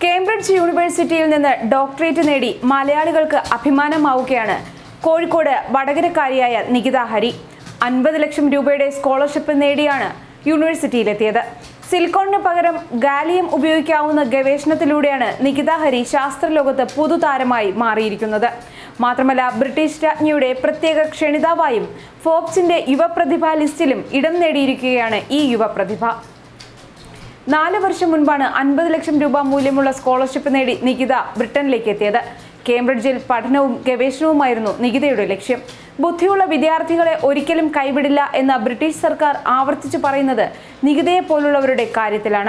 Cambridge യൂണിവേഴ്സിറ്റിയിൽ നിന്ന് doctorate നേടി മലയാളികൾക്ക് അഭിമാനമാവുകയാണ് കോഴിക്കോട് വടകരക്കാരിയായ നികിത ഹരി. 50 ലക്ഷം രൂപയുടെ സ്കോളർഷിപ്പ് നേടിയാണ് യൂണിവേഴ്സിറ്റിയിലെത്തിയത്. സിലിക്കോണിന് പകരം ഗാലിയം ഉപയോഗിക്കാവുന്ന ഗവേഷണത്തിലൂടെയാണ് നികിത ഹരി ശാസ്ത്രലോകത്ത് പുതുതാരമായി മാറിയിരിക്കുന്നത്. മാത്രമല്ല, ബ്രിട്ടീഷ് രാജ്ഞിയുടെ പ്രത്യേക ക്ഷണിതാവായും ഫോബ്സിന്റെ യുവപ്രതിഭ ലിസ്റ്റിലും ഇടം നേടിയിരിക്കുകയാണ് ഈ യുവപ്രതിഭ. 4 വർഷം മുൻപാണ് 50 ലക്ഷം രൂപ മൂല്യമുള്ള സ്കോളർഷിപ്പ് നേടി നികിത ബ്രിട്ടനിലേക്ക് എത്തിയത്. കേംബ്രിഡ്ജിൽ പഠനവും ഗവേഷണവുമായിരുന്നു നികിതയുടെ ലക്ഷ്യം. ബുദ്ധിയുള്ള വിദ്യാർത്ഥികളെ ഒരിക്കലും കൈവിടില്ല എന്ന ബ്രിട്ടീഷ് സർക്കാർ ആവർത്തിച്ചു പറയുന്നത് നികിതയെ പോലുള്ളവരുടെ കാര്യത്തിലാണ്.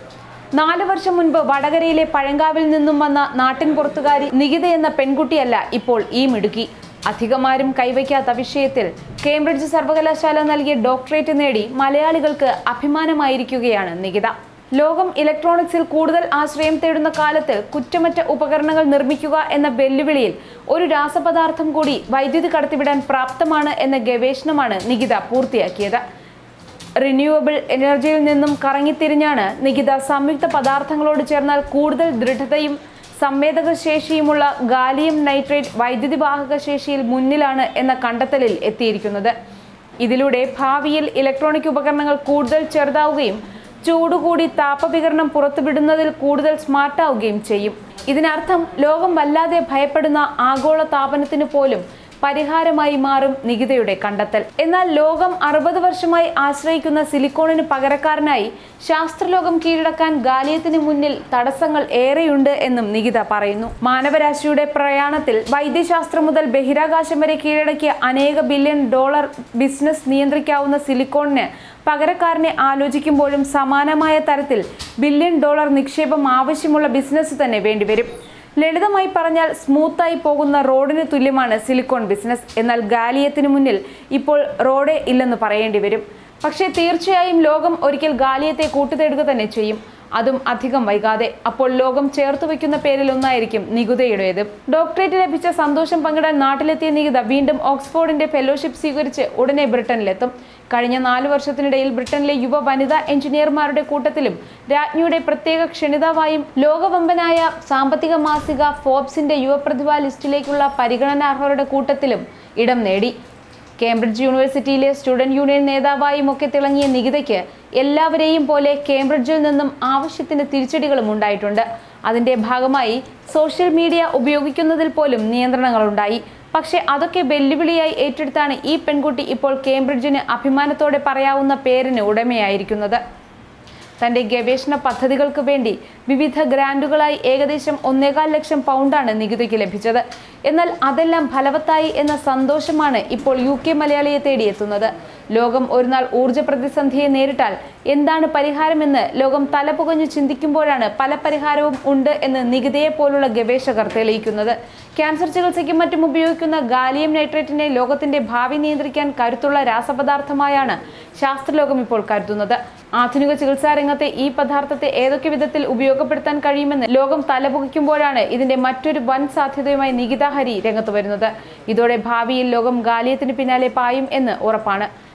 4 വർഷം മുൻപ് വടകരയിലെ പഴങ്കാവിൽ നിന്നും വന്ന നാട്ടിൻ പുറത്തുകാരി നികിത എന്ന പെൺകുട്ടിയല്ല ഇപ്പോൾ ഈ മിടുക്കി. അധികമാരും കൈവയ്ക്കാത്ത വിഷയത്തിൽ കേംബ്രിഡ്ജ് സർവകലാശാല നൽകിയ ഡോക്ടറേറ്റ് നേടി മലയാളികൾക്ക് അഭിമാനമായിരിക്കുകയാണ് നികിത. ലോകം ഇലക്ട്രോണിക്സിൽ കൂടുതൽ ആശ്രയം തേടുന്ന കാലത്ത് കുറ്റമറ്റ ഉപകരണങ്ങൾ നിർമ്മിക്കുക എന്ന വെല്ലുവിളിയിൽ ഒരു രാസപദാർത്ഥം കൂടി വൈദ്യുതി കടത്തിവിടാൻ പ്രാപ്തമാണ് എന്ന ഗവേഷണമാണ് നികിത പൂർത്തിയാക്കിയത്. റിന്യൂവബിൾ എനർജിയിൽ നിന്നും കറങ്ങിത്തിരിഞ്ഞാണ് നികിത സംയുക്ത പദാർത്ഥങ്ങളോട് ചേർന്നാൽ കൂടുതൽ ദൃഢതയും സംവേദക ശേഷിയുമുള്ള ഗാലിയം നൈട്രേറ്റ് വൈദ്യുതി വാഹക ശേഷിയിൽ മുന്നിലാണ് എന്ന കണ്ടെത്തലിൽ എത്തിയിരിക്കുന്നത്. ഇതിലൂടെ ഭാവിയിൽ ഇലക്ട്രോണിക് ഉപകരണങ്ങൾ കൂടുതൽ ചെറുതാവുകയും ചൂടുകൂടി താപവികരണം പുറത്തുവിടുന്നതിൽ കൂടുതൽ സ്മാർട്ടാവുകയും ചെയ്യും. ഇതിനർത്ഥം ലോകം വല്ലാതെ ഭയപ്പെടുന്ന ആഗോള താപനത്തിന് പോലും പരിഹാരമായി മാറും നികിതയുടെ കണ്ടെത്തൽ. എന്നാൽ ലോകം 60 വർഷമായി ആശ്രയിക്കുന്ന സിലിക്കോണിന് പകരക്കാരനായി ശാസ്ത്രലോകം കീഴടക്കാൻ ഗാലിയത്തിന് മുന്നിൽ തടസ്സങ്ങൾ ഏറെയുണ്ട് എന്നും നികിത പറയുന്നു. മാനവരാശിയുടെ പ്രയാണത്തിൽ വൈദ്യശാസ്ത്രം മുതൽ ബഹിരാകാശം വരെ കീഴടക്കിയ അനേക ബില്യൺ ഡോളർ ബിസിനസ് നിയന്ത്രിക്കാവുന്ന സിലിക്കോണിന് പകരക്കാരനെ ആലോചിക്കുമ്പോഴും സമാനമായ തരത്തിൽ ബില്യൺ ഡോളർ നിക്ഷേപം ആവശ്യമുള്ള ബിസിനസ് തന്നെ വേണ്ടിവരും. ലളിതമായി പറഞ്ഞാൽ സ്മൂത്തായി പോകുന്ന റോഡിന് തുല്യമാണ് സിലിക്കോൺ ബിസിനസ്. എന്നാൽ ഗാലിയത്തിന് മുന്നിൽ ഇപ്പോൾ റോഡേ ഇല്ലെന്ന് പറയേണ്ടി വരും. പക്ഷേ തീർച്ചയായും ലോകം ഒരിക്കൽ ഗാലിയത്തെ കൂട്ടുതേടുക തന്നെ ചെയ്യും, അതും അധികം വൈകാതെ. അപ്പോൾ ലോകം ചേർത്ത് വയ്ക്കുന്ന പേരിൽ ഒന്നായിരിക്കും നികിതയുടേത്. ഡോക്ടറേറ്റ് ലഭിച്ച സന്തോഷം പങ്കിടാൻ നാട്ടിലെത്തിയ നികിത വീണ്ടും ഓക്സ്ഫോർഡിന്റെ ഫെലോഷിപ്പ് സ്വീകരിച്ച് ഉടനെ ബ്രിട്ടനിലെത്തും. കഴിഞ്ഞ 4 വർഷത്തിനിടയിൽ ബ്രിട്ടനിലെ യുവ വനിതാ എഞ്ചിനീയർമാരുടെ കൂട്ടത്തിലും രാജ്ഞിയുടെ പ്രത്യേക ക്ഷണിതാവായും ലോകവമ്പനായ സാമ്പത്തിക മാസിക ഫോബ്സിന്റെ യുവപ്രതിഭാ ലിസ്റ്റിലേക്കുള്ള പരിഗണനാർഹരുടെ കൂട്ടത്തിലും ഇടം നേടി. കേംബ്രിഡ്ജ് യൂണിവേഴ്സിറ്റിയിലെ സ്റ്റുഡന്റ് യൂണിയൻ നേതാവായും ഒക്കെ തിളങ്ങിയ നികിതയ്ക്ക് എല്ലാവരെയും പോലെ കേംബ്രിഡ്ജിൽ നിന്നും ആവശ്യത്തിന് തിരിച്ചടികളും ഉണ്ടായിട്ടുണ്ട്. അതിന്റെ ഭാഗമായി സോഷ്യൽ മീഡിയ ഉപയോഗിക്കുന്നതിൽ പോലും നിയന്ത്രണങ്ങളുണ്ടായി. പക്ഷേ അതൊക്കെ വെല്ലുവിളിയായി ഏറ്റെടുത്താണ് ഈ പെൺകുട്ടി ഇപ്പോൾ കേംബ്രിഡ്ജിന് അഭിമാനത്തോടെ പറയാവുന്ന പേരിന് ഉടമയായിരിക്കുന്നത്. തന്റെ ഗവേഷണ പദ്ധതികൾക്ക് വേണ്ടി വിവിധ ഗ്രാൻഡുകളായി ഏകദേശം 1.25 ലക്ഷം പൗണ്ടാണ് നികിതയ്ക്ക് ലഭിച്ചത്. എന്നാൽ അതെല്ലാം ഫലവത്തായി എന്ന സന്തോഷമാണ് ഇപ്പോൾ UK മലയാളിയെ തേടിയെത്തുന്നത്. ലോകം ഒരു നാൾ ഊർജ്ജ പ്രതിസന്ധിയെ നേരിട്ടാൽ എന്താണ് പരിഹാരമെന്ന് ലോകം തലപുകഞ്ഞു ചിന്തിക്കുമ്പോഴാണ് പല പരിഹാരവും ഉണ്ട് എന്ന് നികിതയെ പോലുള്ള ഗവേഷകർ തെളിയിക്കുന്നത്. ക്യാൻസർ ചികിത്സയ്ക്കും മറ്റും ഉപയോഗിക്കുന്ന ഗാലിയം നൈട്രേറ്റിനെ ലോകത്തിന്റെ ഭാവി നിയന്ത്രിക്കാൻ കരുത്തുള്ള രാസപദാർത്ഥമായാണ് ശാസ്ത്രലോകം ഇപ്പോൾ കരുതുന്നത്. ആധുനിക ചികിത്സാ രംഗത്തെ ഈ പദാർത്ഥത്തെ ഏതൊക്കെ വിധത്തിൽ ഉപയോഗപ്പെടുത്താൻ കഴിയുമെന്ന് ലോകം തലപുകയ്ക്കുമ്പോഴാണ് ഇതിന്റെ മറ്റൊരു വൻ സാധ്യതയുമായി നികിത ഹരി രംഗത്ത് വരുന്നത്. ഇതോടെ ഭാവിയിൽ ലോകം ഗാലിയത്തിന് പിന്നാലെ പായും എന്ന് ഉറപ്പാണ്.